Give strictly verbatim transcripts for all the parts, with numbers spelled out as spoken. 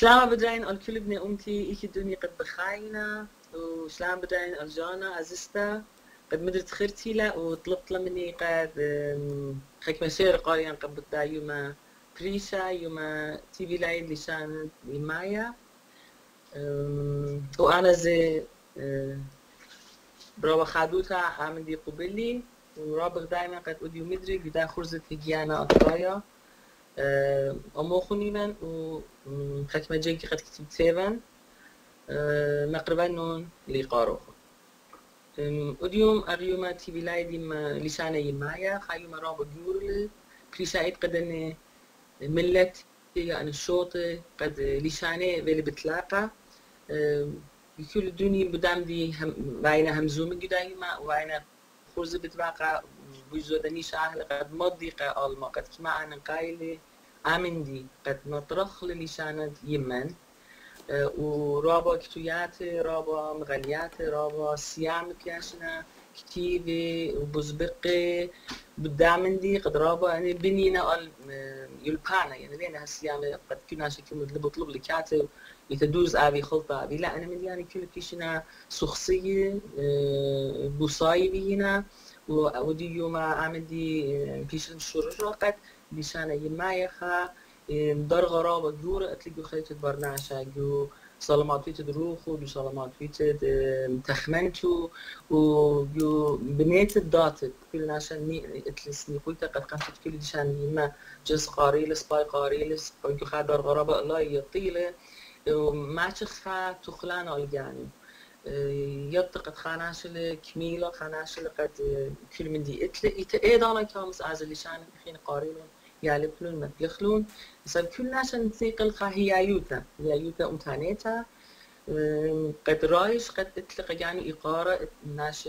شلام بدرين الكل ابن أمتي إيك الدنيا قد بخاينة وشلام بدرين الجانا عزيزتا قد مدرت خيرتي لا وطلبت مني قد خيك مسير قاريا قد بدا يوم بريشا يوم تي في لايد لشان يمايا وأنا زي برابا خادوتا عامل دي قبلي ورابق دايما قد أديو مدري قدا خرزة هجيانا-Atouraya أموخوني من وحكمة جيكي قد كتبت سيفن مقربا نون لقاروخ اليوم أغيوما تي بلاي دي لسانة يمايا خايوما رابط جورل بريسايد قدني ملت يعني الشوطة قد لسانة بيلي بتلاقى بكل الدنيا بدام دي باينة همزومة قدايما وباينة خرزة بتباقى بوزودني شاهلة قد مضيقة ألما قد كما أنا قايلة آمندي قد نطرخ للسانة يمن ورابا كتويات رابا مغليات رابا سيام كياشنا كتيبة وبزبقة بدامندي قد رابا يعني بنينا يلبانا يعني لينا هالسيام قد كنا شكل مطلب طلب لكاتب يتدوز أبي خلطة أبي لا أنا من يعني كل كيشنا شخصية بوصاي بينا ودي يوم عملي بيشن الشرجة قد لسانة يمايا خا دار غرابة جورة أتلقوا خيطة برناشا جو صالمات فيت دروخو جو صالمات فيت تخمنتو وجو بنيت الداتت كل ناشا ني اتلسني قلت قد قمت كل لسان يما جز قاريلس باي قاريلس جو خا دار غرابة لا يطيلة وما تخا تخلانا الجاني يطقت خاناشل كميلة خاناشل قد كل من دي اتل إيدانا كامس عز اللسان خين قاريلون يالبلون مبلخلون مثلا كل ناس نتيقل خا هيايوتا هيايوتا أمتانيتا قد رايش قد اتلقى يعني إقارة ناس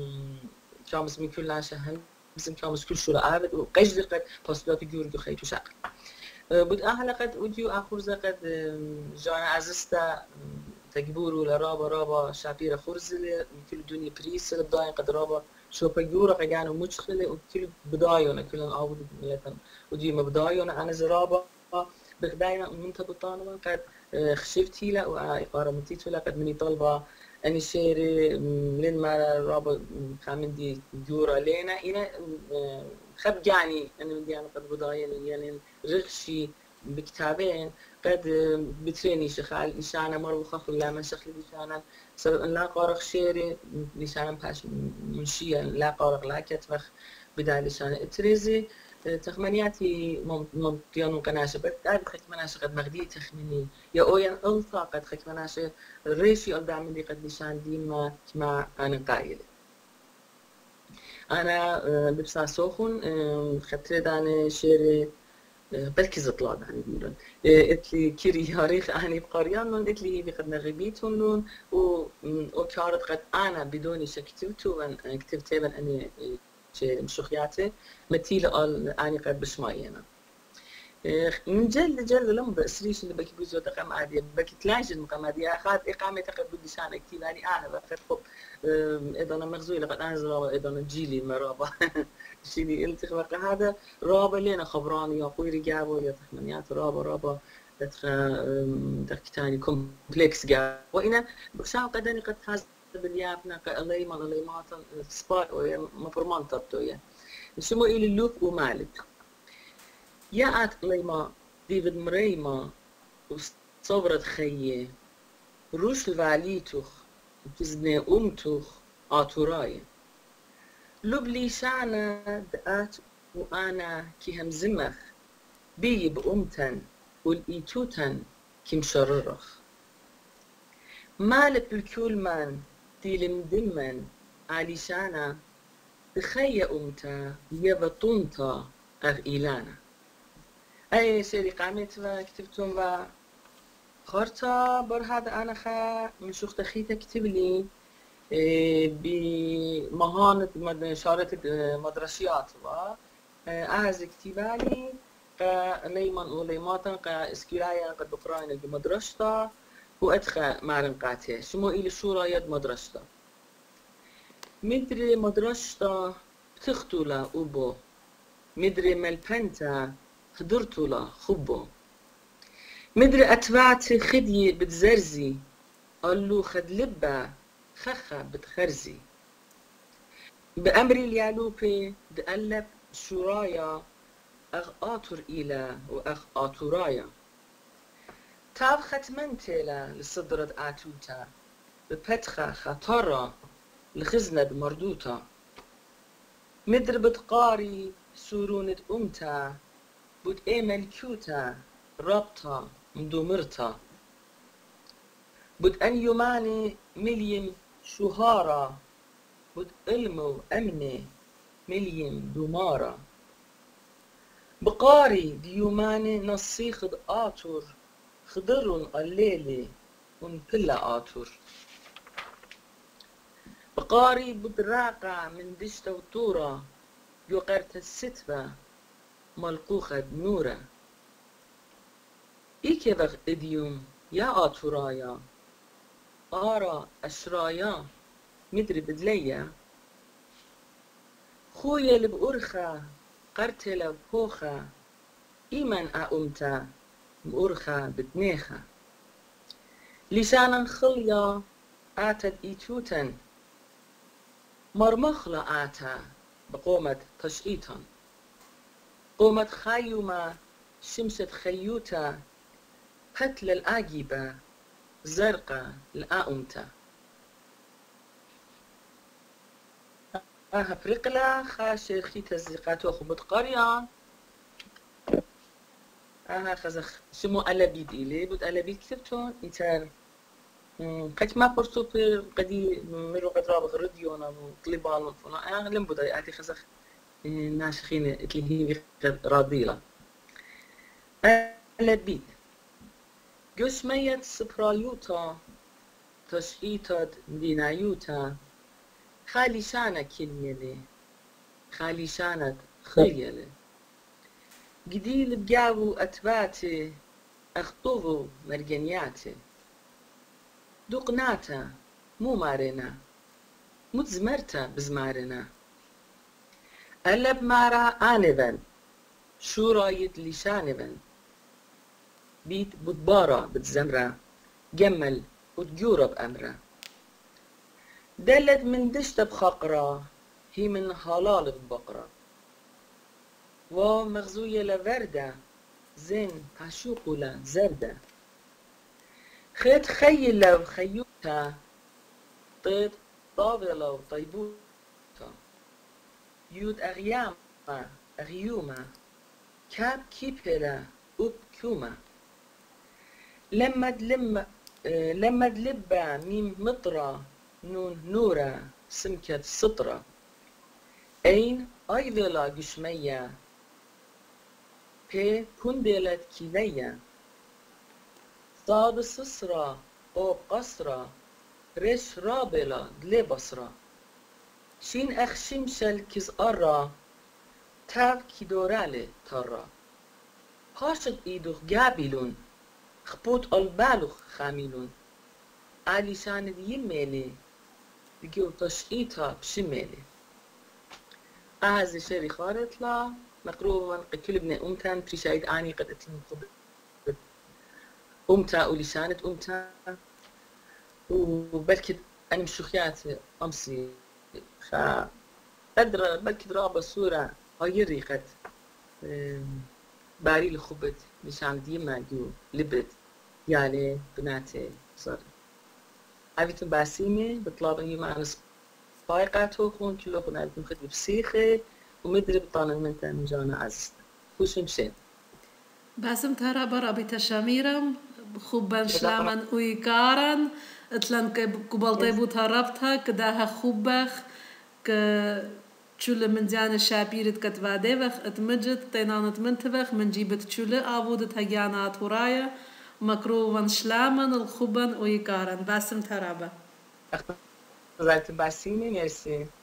كامس من كل ناس هم بسم كامس كل شو لعابد وقجد قد تصديات جورج خيتو شاق بود أهلا قد أوديو آخرزة قد جانا عزستا تجبورو لرابا رابا شابيرة خرزلة كل الدنيا بريس الداين قد رابا شوفا جورا قجانو مشخلة وكل بدايونا كلن عاود ملتن ودي مبدايونا أنا زرابا بغداينا منتبطانا قد خشفتي لا وإقارة متيتو لا قد مني طلبة أني شيري لين ما رابا خامن دي جورا لينا إنا خب جاني أنا من ديانا قد بداينا يعني رغشي بكتابين قد بتريني شخال لسانا مروخة لا من شخل لسانا سبب أن لا قارق شيري لسانا باش منشيا لا قارق لا كتفخ بدا لسانا اتريزي تخمنياتي ممكن كناشة بس تعرف خك مناشة قد مغدي تخمني يا أويا ألطا قد خك مناشة الريشي ألدع من دي قد لسان ديما كما أنا قايلة أنا ببسا سوخن خطرت أنا شيري بلكي زطلاد يعني بيقولون اتلي كيري هاريخ أهني بقريانون اتلي هي بقد نغبيتهم لون وكارت قد أنا بدوني شكتبتو وان كتبتي بان أني مشوخياتي متيلة قال أني قد بشماينا من جل جل لما بأسريش اللي بكي بوزو تقام عادية بكي تلاجن مقام عادية أخذ إقامة قد بدي شان اكتب يعني أنا بقد خب إذا أنا مغزوي لقد أنزل رابا إذا أنا جيلي مرابا شيني التخ بقى هذا رابا لينا خبراني يقوي رجابو يا تخمنيات رابا رابا تخ تختاني كومبلكس جاب وإنا بخشان قدني قد هذا باليابنا كالله ما الله ما سباي ويا مفرمان طبتو يا شو إلى اللوف ومالك يا أت ليما ديفيد مريما وصبرت خيه روش الفاليتوخ تزني أمتوخ آتورايا لب لسانا دقات وأنا كي همزمخ بي بأمتن والإيتوتن كي مشررخ مالك بالكل من دي مدمن علشانا بخيا أمتا يبطنتا أغ إيلانا أي سيري قامت وكتبتم و خارتا بر هذا أنا خا من شوخت خيتا كتب لي بمهانة شارة مدرسيات و أعز كتبالي قا ليمان وليماتا قا اسكيرايا قد بقراين بمدرستا وأدخى معرنقاتي شمو إلي شورا يد مدرستا مدري مدرستا بتختولا أبو مدري ملبنتا حضرتولا خبو مدري أتبعت خدي بتزرزي قالو خد لبة خخة بتخرزي بأمري اليالوبي دقلب شورايا أغ آتور إلى وأغ آتورايا تاب ختمنتلا لصدرة آتوتا ببتخة خطرة لخزنة مردوتا مدر بتقاري سورونة أمتا بود إيمن كيوتا رابطة مدومرتا بود أن يوماني مليم شهارة بود علمو أمني مليم دومارة بقاري ديوماني نصيخ آتور خضرون قليلي ونبلا آتور بقاري بدراقة من دشتة وطورة يقرت الستفة ملقوخة بنورة إيكي بغ إديوم يا آتورايا آرا أشرايا مدري بدليا خويا اللي بأرخة قرتلا بوخة إيمن أأمتا بأرخة بدنيخة لسانا خليا آتت إيتوتا مرمخلة آتا بقومة تشقيتا قومة خيومة شمسة خيوتا قتل الآجيبة زرقة الآمتا آها فرقلا خاشر خيتا الزيقاتو خبط قرية آها خزخ شمو ألبيد إلي بود ألبيد كتبتون إنتان قد ما برسو في قدي مرو قد رابط رديونا وطلبان وطلبان آه لم بدا آتي خزخ ناشخين اللي هي راضيلة ألبيد جسمية سبرايوتا تشقيتات دينايوتا خالي شانة كلمة خالي شانة خليلة جديل بجاو أتباتي أخطوفو مرجنياتي دوقناتا مو مارنا متزمرتا بزمارنا ألب مارا آنفن شو رايد لشانفن بيت بتبارا بتزمرة جمل وتجورة بأمرة دلت من دشت بخقرة هي من هلال ببقرة ومغزوية لوردة زين هشوقولا زردة خيط خيلة وخيوتها طيط طاولة وطيبوتها يود أغيامة أغيومة كاب كيبهلا وبكومة لما دلم لما دلبة ميم مطرة نون نورة سمكة سطرة أين أيضلا جشمية بي كندلت كيلية صاد سسرة أو قصرة ريش رابلة دلي بصرة شين أخشمشل كز أرى تاف كيدورالي ترى هاشد إيدوخ جابلون خبوت البالوخ خاملون علي شاند يميلي بجو تشقيتها بشميلي أهز شري خارط لا مقروبا قتل ابن أمتان بريشايد آني قد أتلم قبل أمتا ولسانة أمتا وبلكي أنا مشوخيات أمسي خا قدر بلكي درابة صورة غيري قد باري لخبت لسان ديما جو لبت يعني بناتي صار عبيتم باسيمي بطلاب أني معنا سبايقاتو خون كيلو خون عبيتم خد بسيخي ومدري بطانا من تان جانا عزيزنا خوش مشين باسم ترى برا بيت شاميرم خوبان شلامان ويكارن اتلان كبال طيبو تهربتها كداها خوبخ ك تشول من زيان شابيرت كتفاديبخ اتمجد تينانت منتبخ من جيبت تشول آبودت هجيانا-Atouraya مكروفان شلامان الخوبان ويكارن باسم ترى با أخذت باسيمي ميرسي